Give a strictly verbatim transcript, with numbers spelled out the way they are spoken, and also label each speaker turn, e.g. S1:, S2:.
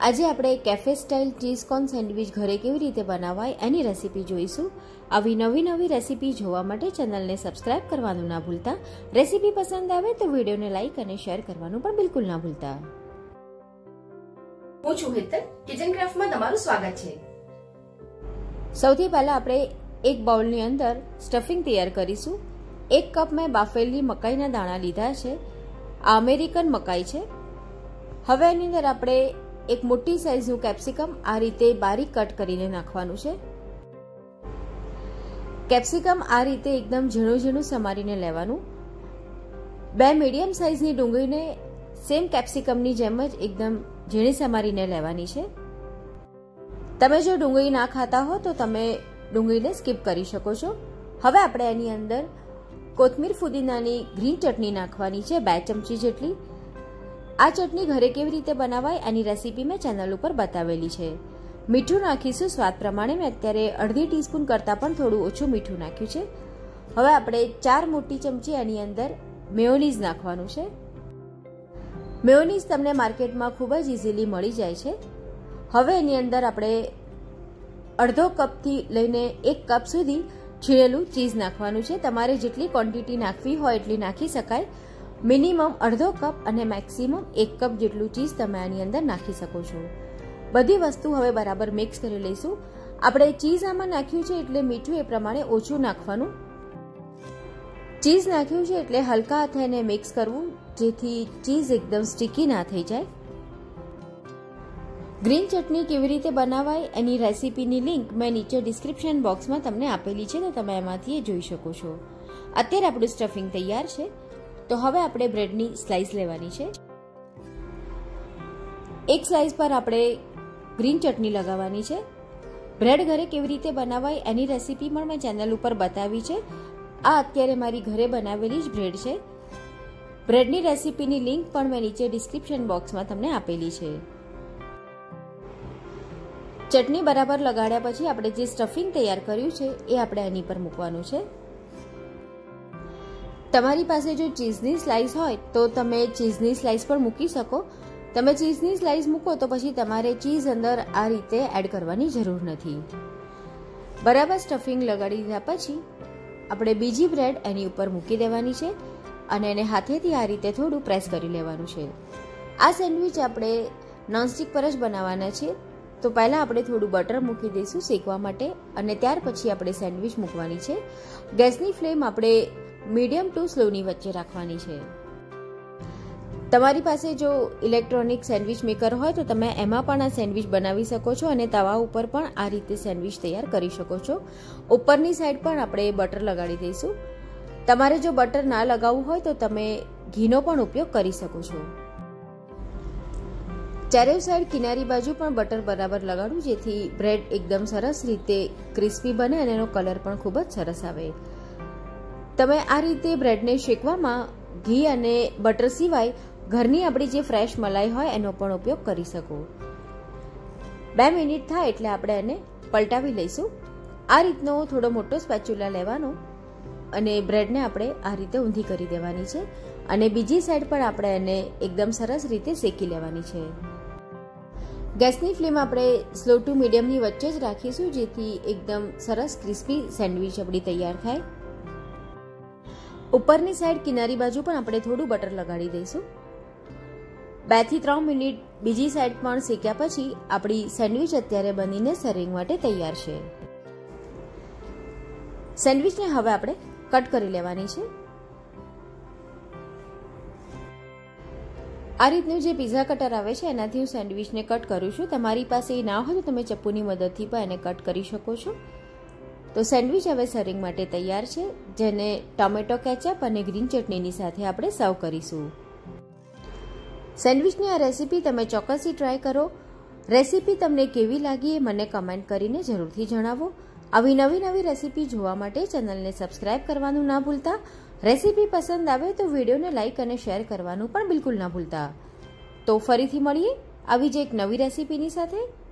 S1: આજે આપણે cafe style cheese corn sandwich ઘરે કેવી રીતે બનાવાય એની રેસીપી જોઈશું। આવી નવી નવી રેસીપી જોવા માટે ચેનલને સબસ્ક્રાઇબ કરવાનું ના ભૂલતા। રેસીપી પસંદ આવે તો વિડીયોને લાઇક અને શેર કરવાનું પણ બિલકુલ ના ભૂલતા।
S2: હું છું હેતલ, કિચન ક્રાફ્ટમાં તમારું સ્વાગત છે।
S1: સૌથી પહેલા આપણે એક બાઉલની અંદર સ્ટફિંગ તૈયાર કરીશું। એક કપ મેં બાફેલી મકાઈના દાણા લીધા છે। આ અમેરિકન મકાઈ છે। હવે એની અંદર આપણે એક મોટી સાઈઝનું કેપ્સિકમ આ રીતે બારીક કટ કરીને નાખવાનું છે। કેપ્સિકમ આ રીતે એકદમ ઝીણું ઝીણું સમારીને લેવાનું। બે મીડિયમ સાઈઝની ડુંગળીને સેમ કેપ્સિકમની જેમ જ એકદમ ઝીણી સમારીને લેવાની છે। તમે જો ડુંગળી ના ખાતા હો તો તમે ડુંગળીને સ્કીપ કરી શકો છો। હવે આપણે એની અંદર કોથમીર ફુદીનાની ગ્રીન ચટણી નાખવાની છે, બે ચમચી જેટલી। આ ચટણી ઘરે કેવી રીતે બનાવાય એની રેસીપી મેં ચેનલ ઉપર બતાવેલી છે। મીઠું નાખીશું સ્વાદ પ્રમાણે। મેં અત્યારે અડધી ટીસ્પૂન કરતાં પણ થોડું ઓછું મીઠું નાખ્યું છે। હવે આપણે ચાર મોટી ચમચી એની અંદર મેયોનીઝ નાખવાનું છે। મેયોનીઝ તમને માર્કેટમાં ખૂબ જ ઇઝીલી મળી જાય છે। હવે એની અંદર આપણે અડધો કપથી લઈને એક કપ સુધી છીણેલું ચીઝ નાખવાનું છે। તમારે જેટલી ક્વોન્ટિટી નાખવી હોય એટલી નાખી શકાય। મિનિમમ અડધો કપ અને મેક્સિમમ એક કપ જેટલું ચીઝ તમે આની અંદર નાખી શકો છો। બધી વસ્તુ હવે બરાબર મિક્સ કરી લઈશું। આપણે ચીઝ આમાં નાખ્યું છે એટલે મીઠું એ પ્રમાણે ઓછું નાખવાનું। ચીઝ નાખ્યું છે એટલે હલકા હાથે એને મિક્સ કરવું, જેથી ચીઝ એકદમ સ્ટીકી ના થઈ જાય। ગ્રીન ચટણી કેવી રીતે બનાવાય એની રેસીપીની લિંક મેં નીચે ડિસ્ક્રિપ્શન બોક્સમાં તમને આપેલી છે, તો તમે એમાંથી એ જોઈ શકો છો। અત્યારે આપણું સ્ટફિંગ તૈયાર છે, તો હવે આપણે બ્રેડની સ્લાઇસ લેવાની છે। એક સ્લાઇસ પર આપણે ગ્રીન ચટણી લગાવવાની છે। બ્રેડ ઘરે કેવી રીતે બનાવાય એની રેસીપી પણ મેં ચેનલ ઉપર બતાવી છે। આ અત્યારે મારી ઘરે બનાવેલી જ બ્રેડ છે। બ્રેડની રેસીપીની લિંક પણ મેં નીચે ડિસ્ક્રિપ્શન બોક્સમાં તમને આપેલી છે। ચટણી બરાબર લગાડ્યા પછી આપણે જે સ્ટફિંગ તૈયાર કર્યું છે એ આપણે એની પર મૂકવાનું છે। તમારી પાસે જો ચીઝની સ્લાઇસ હોય તો તમે ચીઝની સ્લાઇસ પણ મૂકી શકો। તમે ચીઝની સ્લાઇસ મૂકો તો પછી તમારે ચીઝ અંદર આ રીતે એડ કરવાની જરૂર નથી। બરાબર સ્ટફિંગ લગાડી દીધા પછી આપણે બીજી બ્રેડ એની ઉપર મૂકી દેવાની છે અને એને હાથેથી આ રીતે થોડું પ્રેસ કરી લેવાનું છે। આ સેન્ડવિચ આપણે નોનસ્ટિક પર જ બનાવવાના છે, તો પહેલાં આપણે થોડું બટર મૂકી દઈશું શેકવા માટે અને ત્યાર પછી આપણે સેન્ડવિચ મૂકવાની છે। ગેસની ફ્લેમ આપણે મીડિયમ ટુ સ્લોની વચ્ચે રાખવાની છે। તમારી પાસે જો ઇલેક્ટ્રોનિક સેન્ડવિચ મેકર હોય તો તમે એમાં પણ આ સેન્ડવિચ બનાવી શકો છો અને તવા ઉપર પણ આ રીતે સેન્ડવિચ તૈયાર કરી શકો છો। ઉપરની સાઈડ પણ આપણે બટર લગાડી દઈશું। તમારે જો બટર ના લગાવવું હોય તો તમે ઘીનો પણ ઉપયોગ કરી શકો છો। ચારે સાઈડ કિનારી બાજુ પણ બટર બરાબર લગાડવું, જેથી બ્રેડ એકદમ સરસ રીતે ક્રિસ્પી બને અને એનો કલર પણ ખૂબ જ સરસ આવે। તમે આ રીતે બ્રેડને શેકવામાં ઘી અને બટર સિવાય ઘરની આપણી જે ફ્રેશ મલાઈ હોય એનો પણ ઉપયોગ કરી શકો। બે મિનિટ થાય એટલે આપણે એને પલટાવી લઈશું। આ રીતનો થોડો મોટો સ્પેચ્યુલા લેવાનો અને બ્રેડને આપણે આ રીતે ઊંધી કરી દેવાની છે અને બીજી સાઈડ પણ આપણે એને એકદમ સરસ રીતે શેકી લેવાની છે। ગેસની ફ્લેમ આપણે સ્લો ટુ મીડિયમની વચ્ચે જ રાખીશું, જેથી એકદમ સરસ ક્રિસ્પી સેન્ડવિચ આપણી તૈયાર થાય। ઉપરની સાઈડ કિનારી બાજુ પણ આપણે થોડું બટર લગાડી દઈશું। બે થી ત્રણ મિનિટ બીજી સાઈડ પણ શેક્યા પછી આપણી સેન્ડવિચ અત્યારે બનીને સર્વિંગ માટે તૈયાર છે। સેન્ડવિચને હવે આપણે કટ કરી લેવાની છે। આ રીતનું જે પિઝા કટર આવે છે એનાથી હું સેન્ડવિચને કટ કરું છું। તમારી પાસે એ ના હોય તો તમે ચપ્પુની મદદથી પણ એને કટ કરી શકો છો। તો સેન્ડવિચ હવે સર્વિંગ માટે તૈયાર છે, જેને ટોમેટો કેચઅપ અને ગ્રીન ચટણીની સાથે આપણે સર્વ કરીશું। સેન્ડવિચની આ રેસીપી તમે ચોક્કસથી ટ્રાય કરો। રેસીપી તમને કેવી લાગી એ મને કમેન્ટ કરીને જરૂરથી જણાવો। આવી નવી નવી રેસીપી જોવા માટે ચેનલને સબસ્ક્રાઇબ કરવાનું ના ભૂલતા। રેસીપી પસંદ આવે તો વિડીયોને લાઇક અને શેર કરવાનું પણ બિલકુલ ના ભૂલતા। તો ફરીથી મળીએ આવી જ એક નવી રેસીપીની સાથે।